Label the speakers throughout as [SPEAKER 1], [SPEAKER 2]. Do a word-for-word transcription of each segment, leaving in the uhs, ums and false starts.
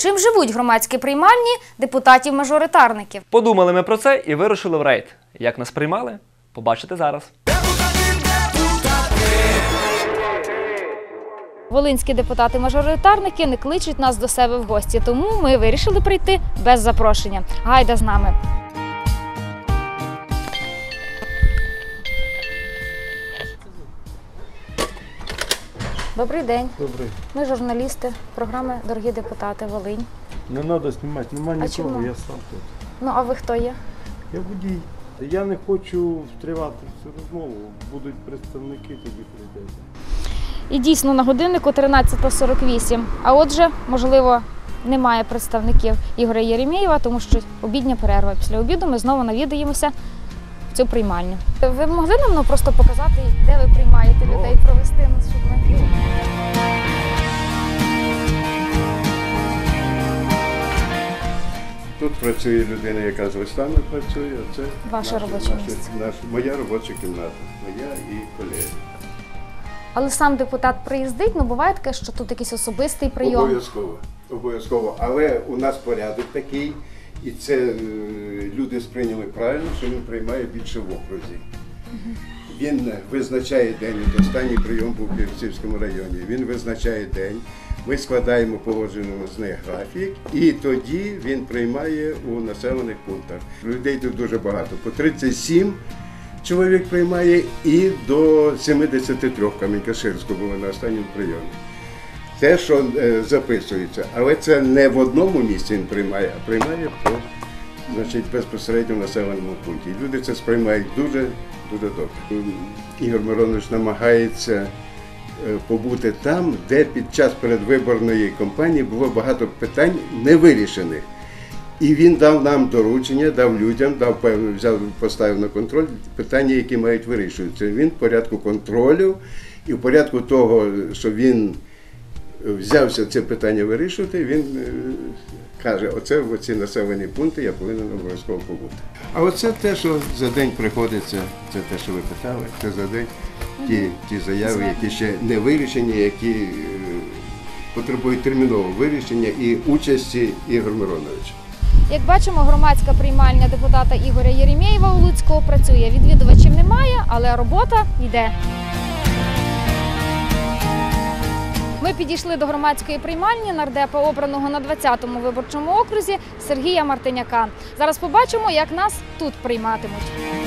[SPEAKER 1] Чим живуть громадські приймальні депутатів-мажоритарників?
[SPEAKER 2] Подумали ми про це і вирушили в рейд. Як нас приймали? Побачите зараз.
[SPEAKER 1] Волинські депутати-мажоритарники не кличуть нас до себе в гості, тому ми вирішили прийти без запрошення. Гайда з нами! Добрий день.
[SPEAKER 3] Добрий.
[SPEAKER 1] Ми журналісти програми «Дорогі депутати. Волинь».
[SPEAKER 3] Не треба знімати, немає
[SPEAKER 1] А
[SPEAKER 3] нікого,
[SPEAKER 1] чому?
[SPEAKER 3] я сам тут.
[SPEAKER 1] Ну, а ви хто є?
[SPEAKER 3] Я водій. Я не хочу втривати в цю розмову, будуть представники, тоді прийдете.
[SPEAKER 1] І дійсно на годиннику тринадцята сорок вісім, а отже, можливо, немає представників Ігоря Єремєєва, тому що обідня перерва. Після обіду ми знову навідаємося в цю приймальню. Ви могли нам ну, просто показати, де ви приймаєте людей, провести нас, щоб ми...
[SPEAKER 3] Тут працює людина, яка з листами працює, а це
[SPEAKER 1] Ваше
[SPEAKER 3] наша,
[SPEAKER 1] робоче
[SPEAKER 3] наша,
[SPEAKER 1] місце.
[SPEAKER 3] наша, моя робоча кімната, моя і колеги.
[SPEAKER 1] Але сам депутат приїздить, ну буває таке, що тут якийсь особистий прийом.
[SPEAKER 3] Обов'язково, обов'язково. Але у нас порядок такий, і це е, люди сприйняли правильно, що він приймає більше в окрузі. Угу. Він визначає день, останній прийом був в Ківерцівському районі, він визначає день, ми складаємо погоджений з них графік, і тоді він приймає у населених пунктах. Людей тут дуже багато, по тридцять сім чоловік приймає і до сімдесят три в Камінь-Каширську було на останньому прийомі. Те, що е, записується, але це не в одному місці він приймає, а приймає по, значить, безпосередньо в населеному пункті. І люди це сприймають дуже, дуже добре. Ігор Миронович намагається побути там, де під час передвиборної кампанії було багато питань невирішених. І він дав нам доручення, дав людям, дав певно, взяв, поставив на контроль питання, які мають вирішуватися. Він в порядку контролю і в порядку того, що він взявся це питання вирішувати, він каже, оце в ці населені пункти я повинен обов'язково побути. А оце те, що за день приходиться, це те, що ви питали, це за день ті, ті заяви, які ще не вирішені, які е, потребують термінового вирішення і участі Ігоря Мироновича.
[SPEAKER 1] Як бачимо, громадська приймальня депутата Ігоря Єремєєва у Луцьку працює. Відвідувачів немає, але робота йде. Ми підійшли до громадської приймальні нардепа, обраного на двадцятому виборчому окрузі Сергія Мартиняка. Зараз побачимо, як нас тут прийматимуть.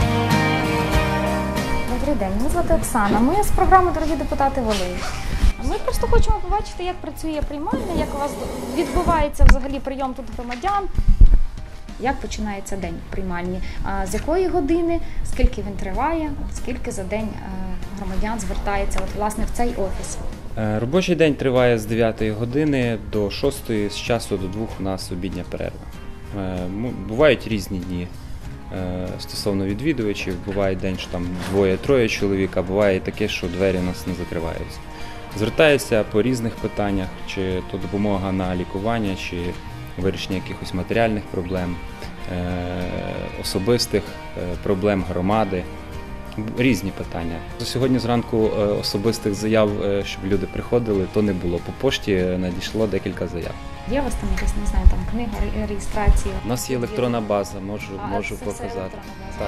[SPEAKER 1] Добрий день, мене звати Оксана. Ми з програми «Дорогі депутати. Волинь». Ми просто хочемо побачити, як працює приймальня, як у вас відбувається взагалі прийом тут громадян. Як починається день в приймальні? З якої години, скільки він триває, скільки за день громадян звертається от, власне, в цей офіс?
[SPEAKER 4] Робочий день триває з дев'ятої години до шостої, з часу до двох у нас обідня перерва. Бувають різні дні стосовно відвідувачів, буває день, що там двоє-троє чоловік, а буває таке, що двері у нас не закриваються. Звертаюся по різних питаннях, чи то допомога на лікування, чи вирішення якихось матеріальних проблем, особистих проблем громади. Різні питання. Сьогодні зранку особистих заяв, щоб люди приходили, то не було. По пошті надійшло декілька заяв.
[SPEAKER 1] Є у вас там якась, не знаю, там книга реєстрації?
[SPEAKER 4] У нас є електронна база, можу,
[SPEAKER 1] а,
[SPEAKER 4] можу
[SPEAKER 1] це
[SPEAKER 4] показати.
[SPEAKER 1] Так.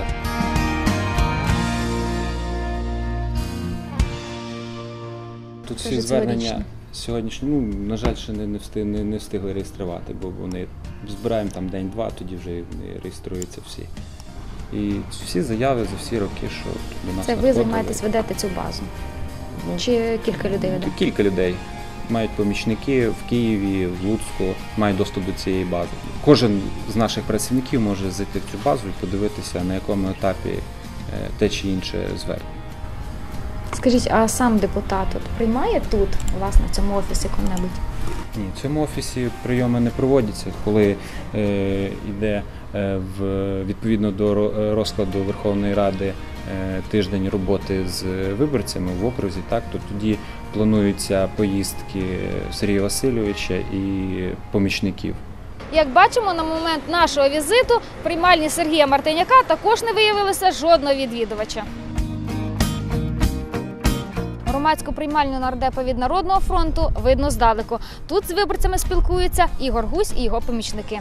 [SPEAKER 4] Тут
[SPEAKER 1] Це
[SPEAKER 4] всі
[SPEAKER 1] ж
[SPEAKER 4] звернення сьогоднішні, ну, на жаль, ще не, не, встиг, не, не встигли реєструвати, бо вони збираємо там день-два, тоді вже реєструються всі. І всі заяви за всі роки, що до нас
[SPEAKER 1] Це ви займаєтесь, ведете цю базу? Ну, чи кілька людей веде?
[SPEAKER 4] Кілька людей. Мають помічники в Києві, в Луцьку, мають доступ до цієї бази. Кожен з наших працівників може зайти в цю базу і подивитися, на якому етапі те чи інше звернення.
[SPEAKER 1] Скажіть, а сам депутат от приймає тут, власне, в цьому офісі коли-небудь?
[SPEAKER 4] Ні, в цьому офісі прийоми не проводяться, коли е, йде е, в, відповідно до розкладу Верховної Ради е, тиждень роботи з виборцями в окрузі, так, то тоді плануються поїздки Сергія Васильовича і помічників.
[SPEAKER 1] Як бачимо, на момент нашого візиту в приймальні Сергія Мартиняка також не виявилося жодного відвідувача. Громадську приймальню нардепа від Народного фронту видно здалеку. Тут з виборцями спілкуються Ігор Гузь і його помічники.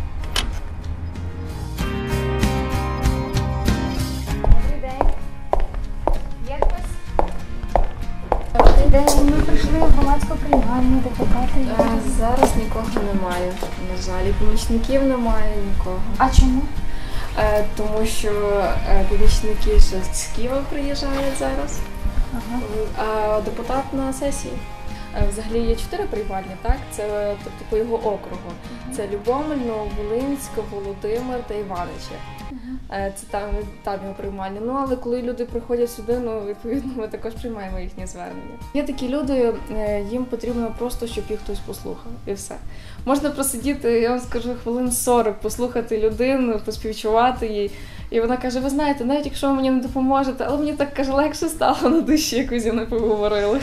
[SPEAKER 1] Добрий день. Є хтось? Добрий день. Ми прийшли в громадську приймальню депутати.
[SPEAKER 5] Е, Зараз нікого немає, на жаль, і помічників немає нікого.
[SPEAKER 1] А чому?
[SPEAKER 5] Е, Тому що е, помічники ще з Києва приїжджають зараз,
[SPEAKER 1] Ага.
[SPEAKER 5] а депутат на сесії. Е, Взагалі є чотири приймальні, так? Це тобто по його округу. Це Любомль, Нововолинськ, Володимир та Іваничі. Е, Це там, там його приймальні. Ну, але коли люди приходять сюди, ну, відповідно, ми також приймаємо їхні звернення. Є такі люди, е, їм потрібно просто, щоб їх хтось послухав, і все. Можна просидіти, я вам скажу, хвилин сорок, послухати людину, поспівчувати їй. І вона каже, ви знаєте, навіть якщо ви мені не допоможете, але мені так, каже, легше стало на душі, якось зі мною поговорили.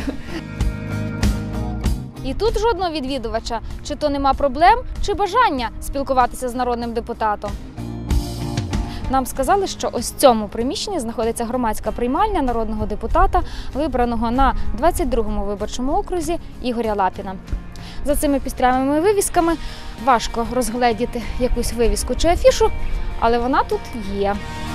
[SPEAKER 1] І тут жодного відвідувача. Чи то нема проблем, чи бажання спілкуватися з народним депутатом. Нам сказали, що ось в цьому приміщенні знаходиться громадська приймальня народного депутата, вибраного на двадцять другому виборчому окрузі Ігоря Лапіна. За цими пістрявими вивісками важко розгледіти якусь вивіску чи афішу, але вона тут є.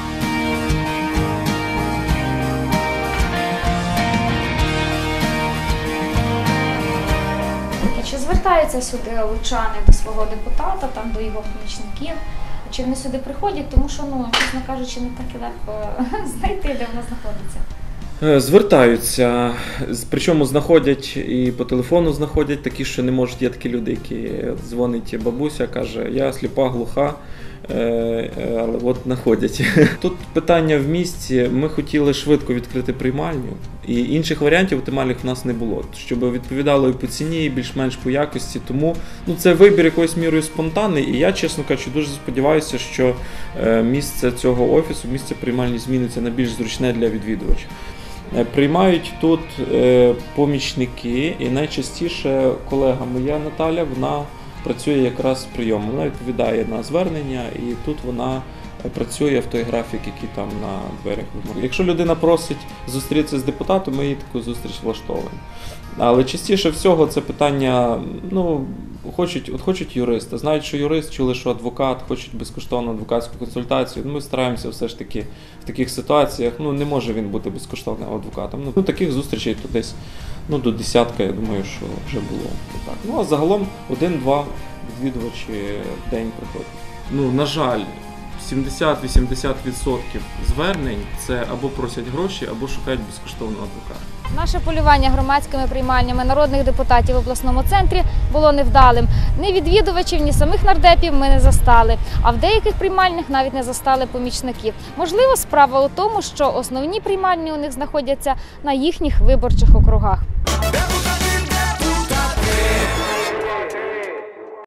[SPEAKER 1] Чи звертаються сюди лучани до свого депутата, там, до його помічників? Чи вони сюди приходять, тому що, ну, чесно кажучи, не так і легко знайти, де вона знаходиться.
[SPEAKER 6] Звертаються, з- причому знаходять і по телефону знаходять такі, що не можуть. Є такі люди, які дзвонить бабуся, каже, я сліпа, глуха, е, е, але от знаходять. Тут питання в місті, ми хотіли швидко відкрити приймальню, і інших варіантів оптимальних в нас не було, щоб відповідало і по ціні, і більш-менш по якості, тому ну, це вибір якоюсь мірою спонтанний, і я, чесно кажучи, дуже сподіваюся, що е, місце цього офісу, місце приймальні зміниться на більш зручне для відвідувачів. Е, Приймають тут е, помічники, і найчастіше колега моя Наталя, вона працює якраз з прийомом. Вона відповідає на звернення, і тут вона е, працює в той графік, який там на дверях вимог. Якщо людина просить зустрітися з депутатом, ми їй таку зустріч влаштовуємо. Але частіше всього це питання, ну, хочуть, от хочуть юриста, знають, що юрист, чули, що адвокат, хочуть безкоштовну адвокатську консультацію. Ми стараємося все ж таки в таких ситуаціях, ну, не може він бути безкоштовним адвокатом. Ну, таких зустрічей тут десь, ну, до десятка, я думаю, що вже було. Так. Ну, а загалом один-два відвідувачі в день приходять. Ну, на жаль, сімдесят-вісімдесят відсотків звернень це або просять гроші, або шукають безкоштовного адвоката.
[SPEAKER 1] Наше полювання громадськими приймальнями народних депутатів в обласному центрі було невдалим. Ні відвідувачів, ні самих нардепів ми не застали, а в деяких приймальнях навіть не застали помічників. Можливо, справа у тому, що основні приймальні у них знаходяться на їхніх виборчих округах.